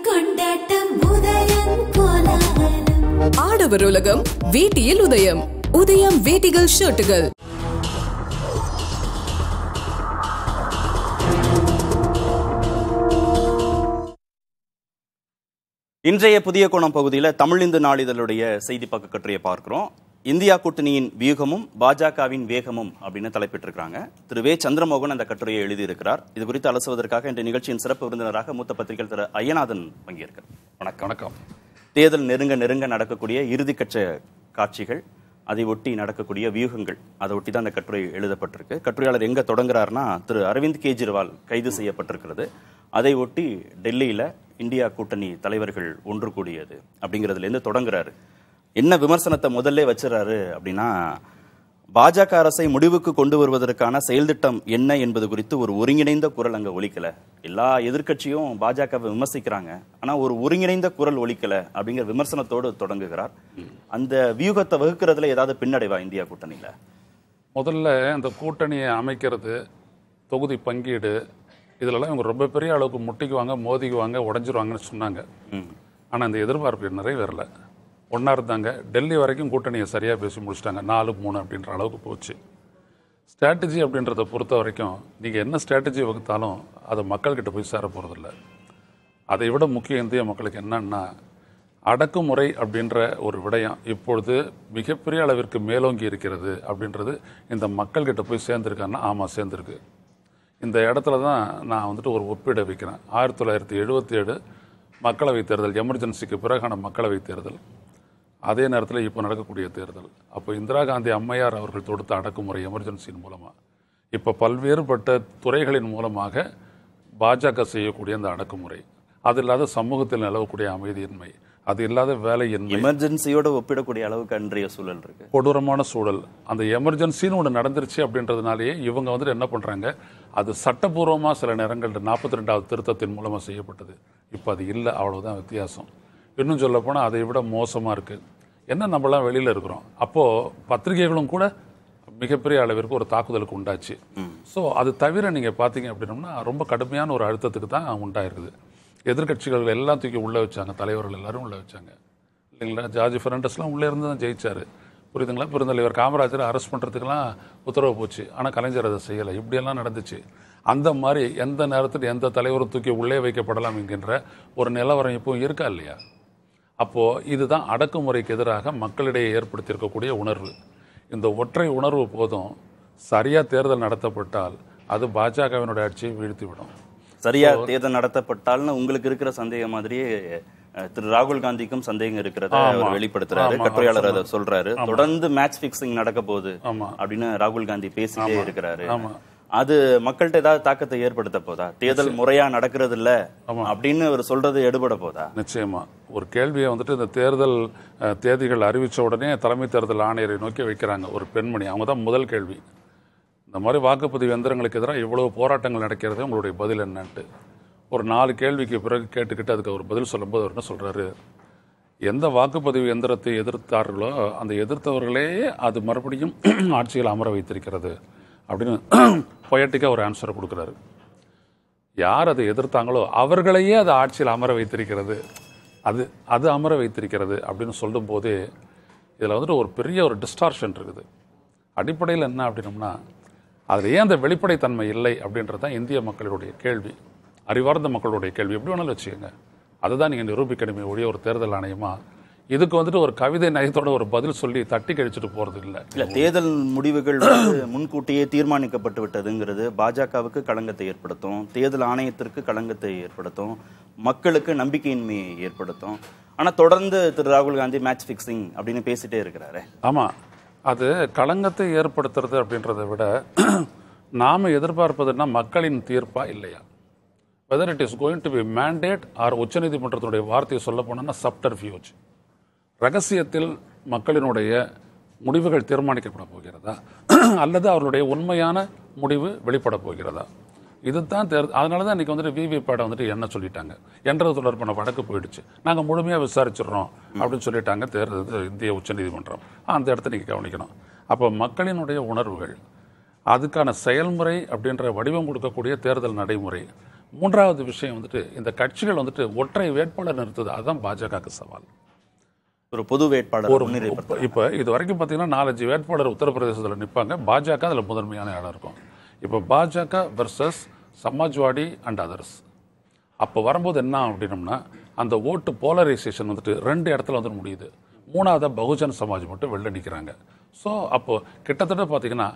கொண்டாட்டம் உதயம் கோலாகலம். ஆடவர் உலகம் வேட்டியில் உதயம். உதயம் வேட்டிகள் ஷர்ட்டுகள். இன்றைய புதிய கோணம் பகுதியில் தமிழிந்து நாளிதழுடைய செய்தி பக்க கட்டுரையை பார்க்கிறோம். இந்தியா கூட்டணியின் வியூகமும் பாஜகவின் வேகமும் அப்படின்னு தலைப்பிட்டிருக்கிறாங்க. திரு வே சந்திரமோகன் அந்த கட்டுரையை எழுதியிருக்கிறார். இது குறித்து அலசுவதற்காக இன்றைய நிகழ்ச்சியின் சிறப்பு விருந்தினராக மூத்த பத்திரிகை திரு ஐயநாதன் பங்கேற்கிறார். வணக்கம். வணக்கம். தேர்தல் நெருங்க நடக்கக்கூடிய இறுதிக்கட்ச காட்சிகள், அதை ஒட்டி நடக்கக்கூடிய வியூகங்கள், அதை ஒட்டி தான் அந்த கட்டுரை எழுதப்பட்டிருக்கு. கட்டுரையாளர் எங்க தொடங்குறாருன்னா, திரு அரவிந்த் கெஜ்ரிவால் கைது செய்யப்பட்டிருக்கிறது. அதை ஒட்டி டெல்லியில இந்தியா கூட்டணி தலைவர்கள் ஒன்று கூடியது அப்படிங்கிறதுலேருந்து தொடங்குறாரு. என்ன விமர்சனத்தை முதல்ல வச்சுறாரு அப்படின்னா, பாஜக அரசை முடிவுக்கு கொண்டு வருவதற்கான செயல் திட்டம் என்ன என்பது குறித்து ஒரு ஒருங்கிணைந்த குரல் அங்கே ஒலிக்கல. எல்லா எதிர்கட்சியும் பாஜகவை விமர்சிக்கிறாங்க, ஆனால் ஒரு ஒருங்கிணைந்த குரல் ஒலிக்கல அப்படிங்கிற விமர்சனத்தோடு தொடங்குகிறார். அந்த வியூகத்தை வகுக்கிறதுல ஏதாவது பின்னடைவா இந்தியா கூட்டணியில? முதல்ல இந்த கூட்டணியை அமைக்கிறது, தொகுதி பங்கீடு, இதிலெல்லாம் இவங்க ரொம்ப பெரிய அளவுக்கு முட்டிக்குவாங்க, மோதிக்குவாங்க, உடஞ்சிருவாங்கன்னு சொன்னாங்க. ஆனால் இந்த எதிர்பார்ப்பு நிறைவேறல. ஒன்றா இருந்தாங்க. டெல்லி வரைக்கும் கூட்டணியை சரியாக பேசி முடிச்சிட்டாங்க. 4-3 அப்படின்ற அளவுக்கு போச்சு. ஸ்ட்ராட்டஜி அப்படின்றத பொறுத்த வரைக்கும் நீங்கள் என்ன ஸ்ட்ராட்டஜி வகுத்தாலும் அது மக்கள்கிட்ட போய் சேர போகிறதில்ல. அதை விட முக்கியம் இந்திய மக்களுக்கு என்னன்னா, அடக்குமுறை அப்படின்ற ஒரு விடயம் இப்பொழுது மிகப்பெரிய அளவிற்கு மேலோங்கி இருக்கிறது அப்படின்றது இந்த மக்கள்கிட்ட போய் சேர்ந்துருக்காங்கன்னா, ஆமாம் சேர்ந்துருக்கு. இந்த இடத்துல தான் நான் ஒரு ஒப்பீடை வைக்கிறேன். 1977 மக்களவைத் தேர்தல், எமர்ஜென்சிக்கு பிறகான மக்களவைத் தேர்தல், அதே நேரத்தில் இப்போ நடக்கக்கூடிய தேர்தல். அப்போ இந்திரா காந்தி அம்மையார் அவர்கள் தொடுத்த அடக்குமுறை எமர்ஜென்சியின் மூலமாக, இப்போ பல்வேறுபட்ட துறைகளின் மூலமாக பாஜக செய்யக்கூடிய அந்த அடக்குமுறை, அது இல்லாத சமூகத்தில் நிலவக்கூடிய அமைதியின்மை, அது இல்லாத வேலையின்மை, எமர்ஜென்சியோட ஒப்பிடக்கூடிய அளவுக்கு அன்றைய சூழல் இருக்கு. கொடூரமான சூழல். அந்த எமர்ஜென்சின்னு ஒன்று நடந்துருச்சு அப்படின்றதுனாலேயே இவங்க என்ன பண்ணுறாங்க, அது சட்டப்பூர்வமாக சில நேரங்கள் 42வது திருத்தத்தின் மூலமாக செய்யப்பட்டது. இப்போ அது இல்லை, அவ்வளோதான் வித்தியாசம். இன்னும் சொல்லப்போனால் அதை விட மோசமாக இருக்குது. என்ன, நம்மளாம் வெளியில் இருக்கிறோம். அப்போது பத்திரிகைகளும் கூட மிகப்பெரிய அளவிற்கு ஒரு தாக்குதலுக்கு உண்டாச்சு. ஸோ அது தவிர நீங்கள் பார்த்தீங்க அப்படின்னோம்னா ரொம்ப கடுமையான ஒரு அழுத்தத்துக்கு தான் உண்டாயிருக்குது. எதிர்கட்சிகள் எல்லாம் தூக்கி உள்ளே வச்சாங்க, தலைவர்கள் எல்லாரும் உள்ளே வச்சாங்க இல்லைங்களா. ஜார்ஜ் ஃபெர்னாண்டஸ்லாம் உள்ளே இருந்து தான் ஜெயிச்சார், புரியுதுங்களா. பெருந்தலைவர் காமராஜரை அரெஸ்ட் பண்ணுறதுக்கெல்லாம் உத்தரவு போச்சு, ஆனால் கலைஞர் அதை செய்யலை. இப்படியெல்லாம் நடந்துச்சு. அந்த மாதிரி எந்த நேரத்தில் எந்த தலைவரும் தூக்கி உள்ளே வைக்கப்படலாம் என்கின்ற ஒரு நிலவரம் இப்போ இருக்கா இல்லையா. அப்போது இதுதான் அடக்குமுறைக்கு எதிராக மக்களிடையே ஏற்படுத்தியிருக்கக்கூடிய உணர்வு. இந்த ஒற்றை உணர்வு போதும், சரியாக தேர்தல் நடத்தப்பட்டால் அது பாஜகவினுடைய ஆட்சியை வீழ்த்திவிடும். சரியா தேர்தல் நடத்தப்பட்டால்னு உங்களுக்கு இருக்கிற சந்தேகம் மாதிரியே திரு ராகுல் காந்திக்கும் சந்தேகம் இருக்கிறத வெளிப்படுத்துறாரு. கட்டுரையாளர் அதை சொல்றாரு. தொடர்ந்து மேட்ச் பிக்சிங் நடக்க போகுது அப்படின்னு ராகுல் காந்தி பேசிட்டே இருக்கிறாரு. அது மக்கள்கிட்ட ஏதாவது தாக்கத்தை ஏற்படுத்த போதா? தேர்தல் முறையா நடக்கிறது இல்ல அப்படின்னு அவர் சொல்றது எடுபட போதா? நிச்சயமா. ஒரு கேள்வியை இந்த தேர்தல் தேதிகள் அறிவிச்ச உடனே தலைமை தேர்தல் ஆணையரை நோக்கி வைக்கிறாங்க ஒரு பெண்மணி. அவங்க தான் முதல் கேள்வி, இந்த மாதிரி வாக்குப்பதிவு எந்திரங்களுக்கு எதிராக இவ்வளவு போராட்டங்கள் நடக்கிறது, உங்களுடைய பதில் என்னன்ட்டு. ஒரு 4 கேள்விக்கு பிறகு கேட்டுக்கிட்டு அதுக்கு அவர் பதில் சொல்லும்போது அவர் என்ன சொல்றாரு, எந்த வாக்குப்பதிவு எந்திரத்தை எதிர்த்தார்களோ அந்த எதிர்த்தவர்களே அது மறுபடியும் ஆட்சியில் அமர வைத்திருக்கிறது அப்படின்னு பொயட்டிக்காக ஒரு ஆன்சரை கொடுக்குறாரு. யார் அதை எதிர்த்தாங்களோ அவர்களையே அது ஆட்சியில் அமர வைத்திருக்கிறது, அது அமர வைத்திருக்கிறது அப்படின்னு சொல்லும் போதே இதில் ஒரு பெரிய ஒரு டிஸ்டார்ஷன் இருக்குது. அடிப்படையில் என்ன அப்படின்னோம்னா, அதில் ஏன் அந்த வெளிப்படைத்தன்மை இல்லை அப்படின்றது தான் இந்திய மக்களுடைய கேள்வி, அறிவார்ந்த மக்களுடைய கேள்வி. எப்படி வேணாலும் வச்சுக்கோங்க. அதுதான் நீங்கள் நிரூபிக்கணுமே ஒழிய ஒரு தேர்தல் ஆணையமாக இதுக்கு ஒரு கவிதை நயத்தோட ஒரு பதில் சொல்லி தட்டி கழிச்சுட்டு போகிறது இல்லை. இல்லை, தேர்தல் முடிவுகள் முன்கூட்டியே தீர்மானிக்கப்பட்டு விட்டதுங்கிறது பாஜகவுக்கு களங்கத்தை ஏற்படுத்தும், தேர்தல் ஆணையத்திற்கு களங்கத்தை ஏற்படுத்தும், மக்களுக்கு நம்பிக்கையின்மையை ஏற்படுத்தும். ஆனால் தொடர்ந்து திரு ராகுல் காந்தி மேட்ச் ஃபிக்ஸிங் அப்படின்னு பேசிட்டே இருக்கிறாரு. ஆமாம், அது களங்கத்தை ஏற்படுத்துறது அப்படின்றத விட நாம் எதிர்பார்ப்பதுன்னா மக்களின் தீர்ப்பா இல்லையா, whether it is going to be mandate or உச்சநீதிமன்றத்தினுடைய வார்த்தையை சொல்ல போனோம்னா சப்டர்ஃபியூஜ், ரகசியத்தில் மக்களினுடைய முடிவுகள் தீர்மானிக்கப்பட போகிறதா அல்லது அவர்களுடைய உண்மையான முடிவு வெளிப்பட போகிறதா, இதுதான் அதனால தான் இன்றைக்கி விவிபேட்டை என்ன சொல்லிட்டாங்க, என்றது தொடர்பான வழக்கு போயிடுச்சு, நாங்கள் முழுமையாக விசாரிச்சிடறோம் அப்படின்னு சொல்லிட்டாங்க தேர்தல் இந்திய உச்சநீதிமன்றம். அந்த இடத்த நீங்கள் கவனிக்கணும். அப்போ மக்களினுடைய உணர்வுகள், அதுக்கான செயல்முறை அப்படின்ற வடிவம் கொடுக்கக்கூடிய தேர்தல் நடைமுறை, மூன்றாவது விஷயம் வந்துட்டு இந்த கட்சிகள் வந்துட்டு ஒற்றை வேட்பாளர் நிறுத்துது, அதுதான் பாஜகவுக்கு சவால். ஒரு பொது வேட்பாளர் இப்போ இது வரைக்கும் பார்த்தீங்கன்னா 4-5 வேட்பாளர் உத்தரப்பிரதேசத்தில் நிற்பாங்க, பாஜக அதில் முதன்மையான இடம் இருக்கும். இப்போ பாஜக வெர்சஸ் சமாஜ்வாடி அண்ட் அதர்ஸ். அப்போ வரும்போது என்ன அப்படின்னம்னா அந்த ஓட்டு போலரைசேஷன் வந்துட்டு 2 இடத்துல வந்துட்டு முடியுது. 3வது பகுஜன் சமாஜ் மட்டும் வெளில நிற்கிறாங்க. ஸோ அப்போ கிட்டத்தட்ட பார்த்தீங்கன்னா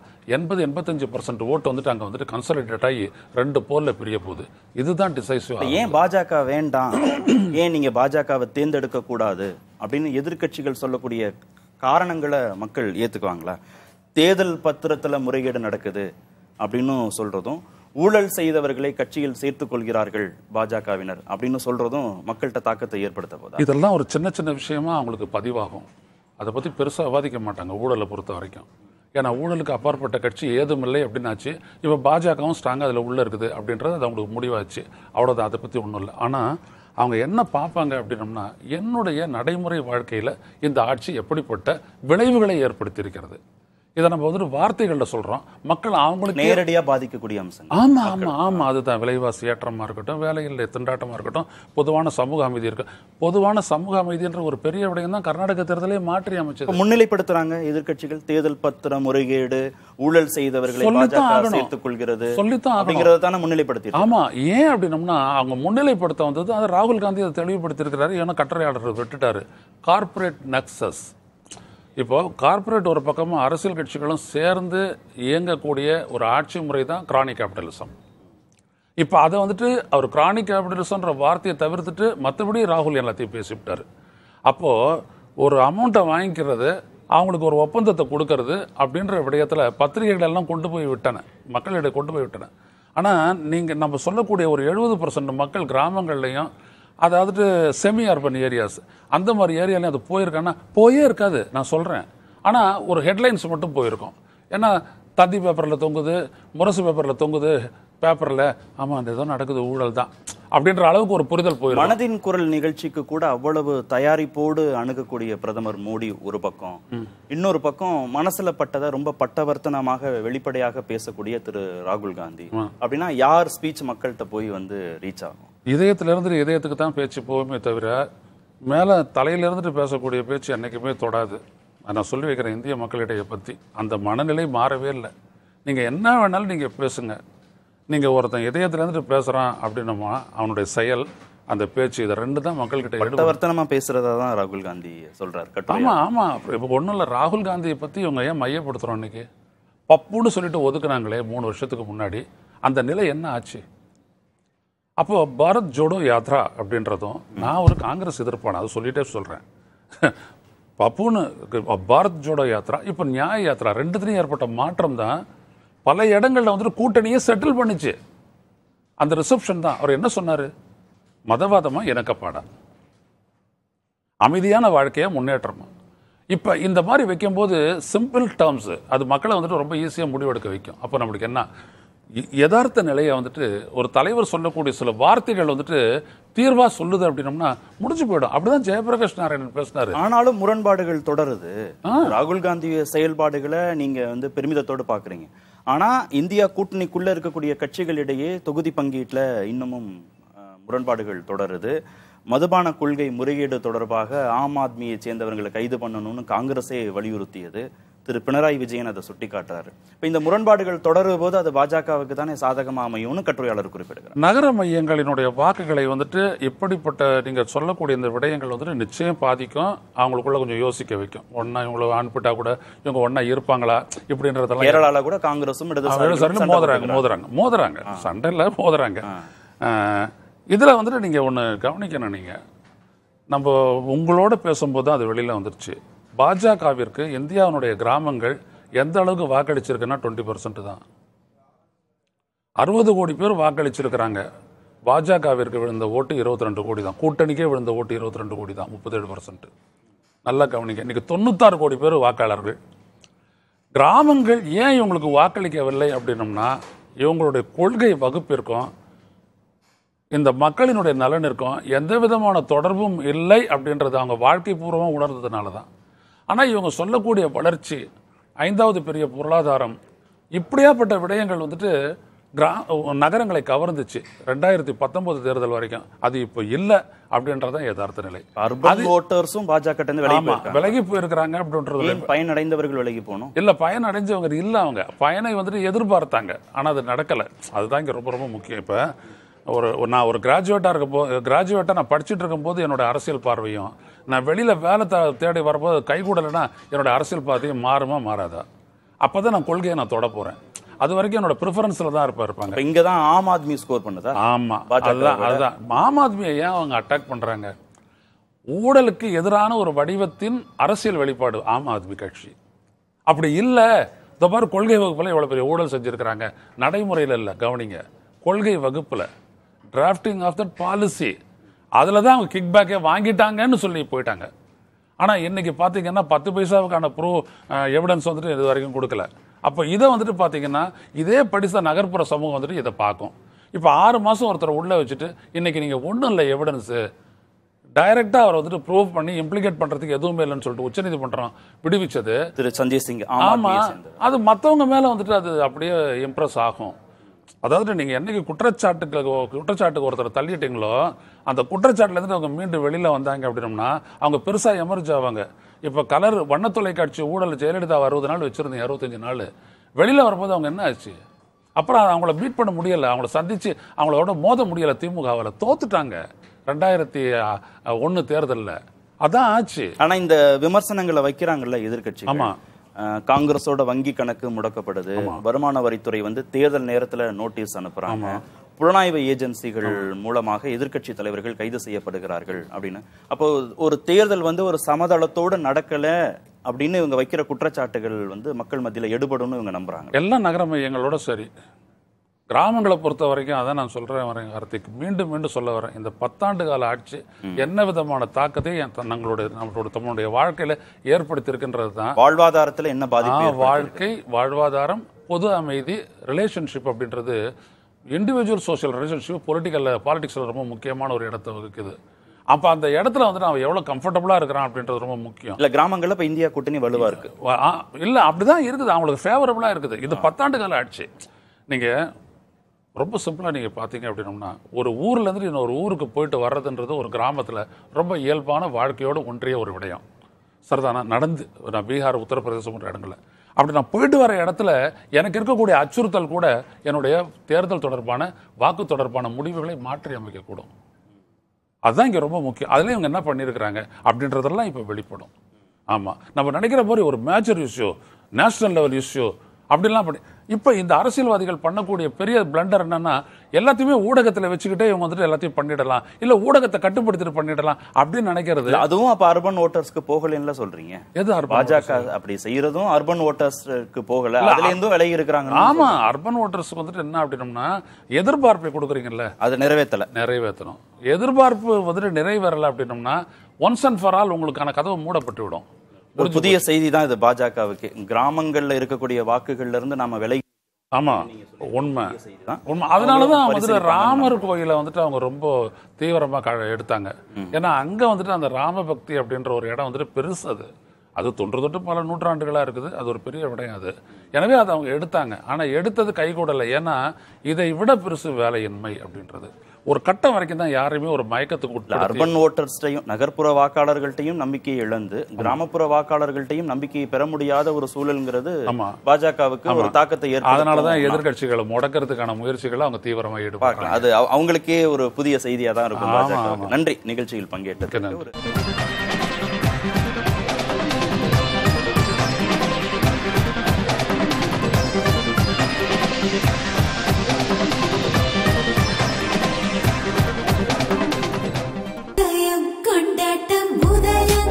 80-85% ஓட்டு வந்துட்டு அங்கே வந்துட்டு கன்சாலிடேட் ஆகி 2 போலில் பிரிய போகுது. இதுதான் டிசைசிவ். ஏன் பாஜக வேண்டாம், ஏன் நீங்க பாஜகவை தேர்ந்தெடுக்க கூடாது அப்படின்னு எதிர்க்கட்சிகள் சொல்லக்கூடிய காரணங்களை மக்கள் ஏத்துக்குவாங்களா? தேர்தல் பத்திரத்துல முறைகேடு நடக்குது அப்படின்னு சொல்றதும், ஊழல் செய்தவர்களை கட்சியில் சேர்த்துக் கொள்கிறார்கள் பாஜகவினர் அப்படின்னு சொல்றதும் மக்கள்கிட்ட தாக்கத்தை ஏற்படுத்த போதா? இதெல்லாம் ஒரு சின்ன சின்ன விஷயமா அவங்களுக்கு பதிவாகும். அதை பற்றி பெருசாக விவாதிக்க மாட்டாங்க ஊழலை பொறுத்த வரைக்கும். ஏன்னா ஊழலுக்கு அப்பாற்பட்ட கட்சி ஏதும் இல்லை அப்படின்னாச்சு. இப்போ பாஜகவும் ஸ்ட்ராங்காக அதில் உள்ளே இருக்குது அப்படின்றது அது அவங்களுக்கு முடிவாச்சு. அவ்வளோதான், அதை பற்றி ஒன்றும் இல்லை. ஆனால் அவங்க என்ன பார்ப்பாங்க அப்படின்னம்னா என்னுடைய நடைமுறை வாழ்க்கையில் இந்த ஆட்சி எப்படிப்பட்ட விளைவுகளை ஏற்படுத்தியிருக்கிறது. இதை நம்ம வந்துட்டு வார்த்தைகளில் சொல்கிறோம், மக்கள் அவங்களுக்கு நேரடியாக பாதிக்கக்கூடிய அம்சம். ஆமாம் ஆமாம் ஆமாம், அதுதான் விலைவாசி ஏற்றமாக இருக்கட்டும், வேலையில் திண்டாட்டமாக இருக்கட்டும், பொதுவான சமூக அமைதி இருக்கு. பொதுவான சமூக அமைதின்ற ஒரு பெரிய விடயம் தான் கர்நாடக தேர்தலே மாற்றி அமைச்சது. முன்னிலைப்படுத்துறாங்க எதிர்க்கட்சிகள் தேர்தல் பத்திர முறைகேடு, ஊழல் செய்தவர்களை சேர்த்துக் கொள்கிறது சொல்லித்தான் அப்படிங்கறத தானே முன்னிலைப்படுத்தி. ஆமா, ஏன் அப்படின்னம்னா அவங்க முன்னிலைப்படுத்த வந்தது அது ராகுல் காந்தி அதை தெளிவுபடுத்தி இருக்கிறாரு. ஏன்னா கட்டளையாளர் விட்டுட்டாரு கார்பரேட் நக்சஸ். இப்போ கார்பரேட் ஒரு பக்கமும் அரசியல் கட்சிகளும் சேர்ந்து இயங்கக்கூடிய ஒரு ஆட்சி முறை தான் கிரானிக் கேபிட்டலிசம். இப்போ அதை வந்துட்டு அவர் கிரானிக் கேபிட்டலிசம்ன்ற வார்த்தையை தவிர்த்துட்டு மற்றபடி ராகுல் எல்லாத்தையும் பேசிவிட்டாரு. அப்போ ஒரு அமௌண்ட்டை வாங்கிக்கிறது, அவங்களுக்கு ஒரு ஒப்பந்தத்தை கொடுக்கறது அப்படின்ற விடயத்தில் பத்திரிகைகள் எல்லாம் கொண்டு போய் விட்டன, மக்களிடையே கொண்டு போய் விட்டன. ஆனால் நீங்கள் நம்ம சொல்லக்கூடிய ஒரு 70% மக்கள் கிராமங்கள்லையும், அதாவது செமி அர்பன் ஏரியாஸ் அந்த மாதிரி ஏரியாலையும் அது போயிருக்கான்னா போயே இருக்காது நான் சொல்கிறேன். ஆனால் ஒரு ஹெட்லைன்ஸ் மட்டும் போயிருக்கோம். ஏன்னா தந்தி பேப்பரில் தொங்குது, முரசு பேப்பரில் தொங்குது, பேப்பரில் ஆமாம் அந்த ஏதோ நடக்குது, ஊழல் தான் அப்படின்ற அளவுக்கு ஒரு புரிதல் போயிடும். மனதின் குரல் நிகழ்ச்சிக்கு கூட அவ்வளவு தயாரிப்போடு அணுகக்கூடிய பிரதமர் மோடி ஒரு பக்கம், இன்னொரு பக்கம் மனசுல பட்டதை ரொம்ப பட்டவர்த்தனமாக வெளிப்படையாக பேசக்கூடிய திரு ராகுல் காந்தி. அப்படின்னா யார் ஸ்பீச் மக்கள்கிட்ட போய் வந்து ரீச் ஆகும்? இதயத்திலிருந்து இதயத்துக்கு தான் பேச்சு போகுமே தவிர மேலே தலையிலிருந்துட்டு பேசக்கூடிய பேச்சு என்றைக்குமே தொடாது. நான் சொல்லி வைக்கிறேன் இந்திய மக்களிடையே பற்றி அந்த மனநிலை மாறவே இல்லை. நீங்கள் என்ன வேணாலும் நீங்கள் பேசுங்க, நீங்கள் ஒருத்தன் இதயத்திலேருந்துட்டு பேசுகிறான் அப்படின்னமா அவனுடைய செயல் அந்த பேச்சு இது 2 தான் மக்கள்கிட்ட பட்டவர்த்தனமாக பேசுகிறதா தான் ராகுல் காந்தி சொல்கிறார். ஆமாம் ஆமாம், இப்போ ஒன்றும் இல்லை, ராகுல் காந்தியை பற்றி இவங்க ஏன் மையப்படுத்துகிறோம்? இன்றைக்கி பப்புன்னு சொல்லிட்டு ஒதுக்குனாங்களே 3 வருஷத்துக்கு முன்னாடி, அந்த நிலை என்ன ஆச்சு? அப்போ பாரத் ஜோடோ யாத்ரா அப்படின்றதும், நான் ஒரு காங்கிரஸ் எதிர்ப்பான அதை சொல்லிட்டே சொல்கிறேன். பப்புன்னு பாரத் ஜோடோ யாத்ரா, இப்போ நியாய யாத்ரா, 2த்துலையும் ஏற்பட்ட மாற்றம் தான் பல இடங்களில் வந்துட்டு கூட்டணியை செட்டில் பண்ணிச்சு. அந்த ரிசப்ஷன் தான் அவர் என்ன சொன்னார்? மதவாதமா இணக்கப்பாடா, அமைதியான வாழ்க்கையா முன்னேற்றமா? இப்போ இந்த மாதிரி வைக்கும்போது சிம்பிள் டேர்ம்ஸ் அது மக்களை வந்துட்டு ரொம்ப ஈஸியாக முடிவெடுக்க வைக்கும். அப்போ நம்மளுக்கு என்ன யதார்த்த நிலையை வந்துட்டு ஒரு தலைவர் சொல்லக்கூடிய சில வார்த்தைகள் வந்துட்டு தீர்வா சொல்லுது அப்படின்னம்னா முடிஞ்சு போயிடும். அப்படிதான் ஜெயபிரகாஷ் நாராயணன் பேசினாரு. ஆனாலும் முரண்பாடுகள் தொடருது. ராகுல் காந்தி செயல்பாடுகளை நீங்க வந்து பெருமிதத்தோடு பாக்குறீங்க. ஆனா இந்தியா கூட்டணிக்குள்ள இருக்கக்கூடிய கட்சிகளிடையே தொகுதி பங்கீட்டுல இன்னமும் முரண்பாடுகள் தொடருது. மதுபான கொள்கை முறைகேடு தொடர்பாக ஆம் ஆத்மியை சேர்ந்தவர்களை கைது பண்ணணும்னு காங்கிரஸே வலியுறுத்தியது. திரு பினராயி விஜயன் அதை சுட்டிக்காட்டுறாரு. இப்ப இந்த முரண்பாடுகள் தொடரும் போது அது பாஜகவுக்கு தானே சாதகமா அமையும்னு கட்டுரையாளர் குறிப்பிடுகிறார். நகர மையங்களினுடைய வாக்குகளை வந்துட்டு இப்படிப்பட்ட நீங்க சொல்லக்கூடிய இந்த விடயங்கள் வந்துட்டு நிச்சயம் பாதிக்கும், அவங்களுக்குள்ள கொஞ்சம் யோசிக்க வைக்கும். ஒன்னா இவங்களை அனுப்பிட்டா கூட இவங்க ஒன்னா இருப்பாங்களா இப்படின்றதெல்லாம். கேரளால கூட காங்கிரஸும் மோதுறாங்க சண்டையில் மோதுறாங்க. இதுல வந்துட்டு நீங்க ஒண்ணு கவனிக்கணும். நீங்க நம்ம உங்களோட பேசும்போது தான் அது வெளியில வந்துருச்சு. பாஜகவிற்கு இந்தியாவுடைய கிராமங்கள் எந்த அளவுக்கு வாக்களிச்சிருக்குன்னா 20% தான். 60 கோடி பேர் வாக்களிச்சிருக்கிறாங்க. பாஜகவிற்கு விழுந்த ஓட்டு 22 கோடி தான். கூட்டணிக்கே விழுந்த ஓட்டு 22 கோடி தான், 37%. நல்லா கவனிங்க. இன்னைக்கு 96 கோடி பேர் வாக்காளர்கள். கிராமங்கள் ஏன் இவங்களுக்கு வாக்களிக்கவில்லை அப்படின்னம்னா இவங்களுடைய கொள்கை வகுப்பிற்கும் இந்த மக்களினுடைய நலனிற்கும் எந்த விதமான தொடர்பும் இல்லை அப்படின்றது அவங்க வாழ்க்கை பூர்வமாக உணர்ந்ததுனால தான். ஆனால் இவங்க சொல்லக்கூடிய வளர்ச்சி, 5வது பெரிய பொருளாதாரம், இப்படியாப்பட்ட விடயங்கள் வந்துட்டு நகரங்களை கவர்ந்துச்சு 2019 தேர்தல் வரைக்கும். அது இப்போ இல்ல அப்படின்றதான் யதார்த்த நிலை. அர்பன் ஓட்டர்ஸும் பாஜக விலகி போயிருக்கிறாங்க அப்படின்றது. பயனடைந்தவர்கள் விலகி போகணும் இல்ல, பயன் அடைஞ்சவங்க இல்ல, அவங்க பயனை வந்துட்டு எதிர்பார்த்தாங்க, ஆனா அது நடக்கல. அதுதான் இங்க ரொம்ப ரொம்ப முக்கியம். இப்ப நான் ஒரு கிராஜுவேட்டா நான் படிச்சுட்டு இருக்கும் போது என்னோட அரசியல் பார்வையும், நான் வெளியில வேலை தேடி வரப்போது கைகூடலைன்னா என்னோட அரசியல் பார்வையும் மாறுமா மாறாதா? அப்பதான் நான் கொள்கையை நான் தொட போறேன். அது வரைக்கும் என்னோட ப்ரிஃபரன்ஸ்ல தான் இருப்பாங்க. இங்க தான் ஆம் ஆத்மி ஸ்கோர் பண்ணுதா? ஆமா, அதுதான் ஆம் ஆத்மியை ஏன் அவங்க அட்டாக் பண்றாங்க? ஊழலுக்கு எதிரான ஒரு வடிவத்தின் அரசியல் வெளிப்பாடு ஆம் ஆத்மி கட்சி. அப்படி இல்ல, இந்த மாதிரி கொள்கை வகுப்புல எவ்வளவு பெரிய ஊழல் செஞ்சிருக்கிறாங்க. நடைமுறையில இல்ல, கவனிங்க, கொள்கை வகுப்புல டிராஃப்டிங் ஆஃப் தட் பாலிசி, அதுல தான் அவங்க கிக் பேக்கே வாங்கிட்டாங்கன்னு சொல்லி போயிட்டாங்க. ஆனா இன்னைக்கு பாத்தீங்கன்னா 10 பைசாவுக்கான எவிடன்ஸ் வந்துட்டு இது வரைக்கும் கொடுக்கல. அப்ப இதை வந்துட்டு பாத்தீங்கன்னா இதே படித்த நகர்ப்புற சமூகம் வந்துட்டு இதை பார்க்கும். இப்ப 6 மாசம் ஒருத்தரை உள்ள வச்சுட்டு இன்னைக்கு நீங்க ஒண்ணும் இல்லை எவிடன்ஸ், டைரக்டா அவரை வந்துட்டு ப்ரூவ் பண்ணி இம்ப்ளிகேட் பண்றதுக்கு எதுவுமே இல்லைன்னு சொல்லிட்டு உச்சநீதிமன்றம் விடுவிச்சது திரு சஞ்சய் சிங். ஆமா, அது மத்தவங்க மேல வந்துட்டு அது அப்படியே இம்ப்ரெஸ் ஆகும். அதாவது நீங்க என்னைக்கு குற்றச்சாட்டுக்கு ஒருத்தர் தள்ளிட்டீங்களோ அந்த குற்றச்சாட்டுல இருந்து அவங்க மீண்டும் வெளியில வந்தாங்க அப்படின்னா அவங்க பெருசா எமர்ஜ் ஆவாங்க. இப்ப வண்ண தொலைக்காட்சி ஊழல் ஜெயலலிதா 60 நாள் வச்சிருந்தீங்க, 65 நாள் வெளியில வரும்போது அவங்க என்ன ஆச்சு? அப்புறம் அவங்கள மீட் பண்ண முடியல, அவங்கள சந்திச்சு அவங்களோட மோத முடியல. திமுகவில் தோத்துட்டாங்க 2001 தேர்தலில், அதான் ஆச்சு. ஆனா இந்த விமர்சனங்களை வைக்கிறாங்கல்ல எதிர்கட்சி. ஆமா, காங்கிரஸோட வங்கி கணக்கு முடக்கப்படுது, வருமான வரித்துறை தேர்தல் நேரத்துல நோட்டீஸ் அனுப்புறாங்க, புலனாய்வு ஏஜென்சிகள் மூலமாக எதிர்க்கட்சி தலைவர்கள் கைது செய்யப்படுகிறார்கள் அப்படின்னு. அப்போ ஒரு தேர்தல் ஒரு சமதளத்தோடு நடக்கல அப்படின்னு இவங்க வைக்கிற குற்றச்சாட்டுகள் மக்கள் மத்தியில எடுபடும் இவங்க நம்புறாங்க. எல்லாம் நகர மையங்களோட சரி, கிராமங்களை பொறுத்த வரைக்கும் அதான் நான் சொல்றேன் வார்த்தைக்கு மீண்டும் மீண்டும் சொல்ல வரேன். இந்த 10 ஆண்டு கால ஆட்சி என்ன விதமான தாக்கத்தை நம்மளுடைய வாழ்க்கையில ஏற்படுத்தி இருக்கின்றது தான். வாழ்வாதாரத்துல என்ன பாதிப்பு? வாழ்வாதாரம், பொது அமைதி, ரிலேஷன்ஷிப் அப்படின்றது இண்டிவிஜுவல் சோசியல் ரிலேஷன்ஷிப் பாலிடிக்ஸ்ல ரொம்ப முக்கியமான ஒரு இடத்தை வகுக்குது. அப்ப அந்த இடத்துல அவன் எவ்வளவு கம்ஃபர்டபுளா இருக்கிறான் அப்படின்றது ரொம்ப முக்கியம். இல்ல கிராமங்கள்ல இப்ப இந்தியா கூட்டணி வலுவா இருக்கு. இல்ல அப்படிதான் இருக்குது, அவங்களுக்கு ஃபேவரபிளா இருக்குது. இது 10 ஆண்டு கால ஆட்சி. நீங்க ரொம்ப சிம்பிளா நீங்க பாத்தீங்க அப்படின்னா, ஒரு ஊர்ல இருந்து இன்னொரு ஊருக்கு போயிட்டு வர்றதுன்றது ஒரு கிராமத்துல ரொம்ப இயல்பான வாழ்க்கையோட ஒன்றிய ஒரு விடயம். சரிதானா? நடந்து நான் பீகார், உத்தரப்பிரதேசம் போன்ற இடங்கள்ல அப்படி நான் போயிட்டு வர இடத்துல எனக்கு இருக்கக்கூடிய அச்சுறுத்தல் கூட என்னுடைய தேர்தல் தொடர்பான வாக்கு தொடர்பான முடிவுகளை மாற்றி அமைக்கக்கூடும். அதுதான் இங்க ரொம்ப முக்கியம். அதுல இவங்க என்ன பண்ணிருக்கிறாங்க அப்படின்றதெல்லாம் இப்ப வெளிப்படும். ஆமா, நம்ம நினைக்கிற மாதிரி ஒரு major issue, national level issue அப்படிலாம் பண்ணி இப்ப இந்த அரசியல்வாதிகள் பண்ணக்கூடிய பெரிய பிளண்டர் என்னன்னா, எல்லாத்தையுமே ஊடகத்துல வச்சுக்கிட்டே இவங்க எல்லாத்தையும் பண்ணிடலாம், இல்ல ஊடகத்தை கட்டுப்படுத்திட்டு பண்ணிடலாம் அப்படின்னு நினைக்கிறது. அதுவும் அப்ப அர்பன் ஓட்டர்ஸ்க்கு போகலன்னு சொல்றீங்க. எது பாஜக அப்படி செய்யறதும் அர்பன் ஓட்டர்ஸ்க்கு போகல, அதுல இருந்தும் விலகி இருக்கிறாங்க. ஆமா, அர்பன் ஓட்டர்ஸ்க்கு என்ன அப்படின்னா, எதிர்பார்ப்பை கொடுக்குறீங்கல்ல, அது நிறைவேற்றணும். எதிர்பார்ப்பு நிறைவேறல அப்படின்னோம்னா ஒன்ஸ் அண்ட் ஃபார் ஆல் உங்களுக்கான கதவு மூடப்பட்டு விடும். ஒரு புதிய செய்தி தான் இது பாஜகவுக்கு. கிராமங்கள்ல இருக்கக்கூடிய வாக்குகள்ல இருந்து நாம விலகி. ஆமா, உண்மை. அதனாலதான் ராமர் கோயிலை அவங்க ரொம்ப தீவிரமா எடுத்தாங்க. ஏன்னா அங்க அந்த ராம பக்தி அப்படின்ற ஒரு இடம் பெருசு. அது தொன்று பல நூற்றாண்டுகளா இருக்குது. அது ஒரு பெரிய விடயம் அது. எனவே அதை அவங்க எடுத்தாங்க. ஆனா எடுத்தது கைகூடல. ஏன்னா இதை விட பெருசு வேலையின்மை அப்படின்றது ஒரு கட்டம் வரைக்கும் தான் யாரையுமே ஒரு மயக்கத்துக்கு உட்படுத்தி, அர்பன் ஓட்டர்ஸ்டையும் நகர்ப்புற வாக்காளர்கள்ட்டையும் நம்பிக்கையை இழந்து கிராமப்புற வாக்காளர்கள்ட்டையும் நம்பிக்கையை பெற முடியாத ஒரு சூழல்ங்கிறது பாஜகவுக்கு ஒரு தாக்கத்தை ஏற்படுத்தும். அதனாலதான் எதிர்கட்சிகளை முடக்கிறதுக்கான முயற்சிகளை அவங்க தீவிரமாக ஈடுபடுறாங்க. அது அவங்களுக்கே ஒரு புதிய செய்தியா தான் இருக்கும். நன்றி நிகழ்ச்சியில் பங்கேற்று.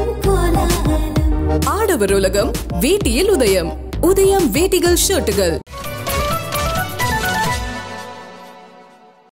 ஆடவர் உலகம் வேட்டியில் உதயம். உதயம் வேட்டிகள் ஷர்ட்டுகள்.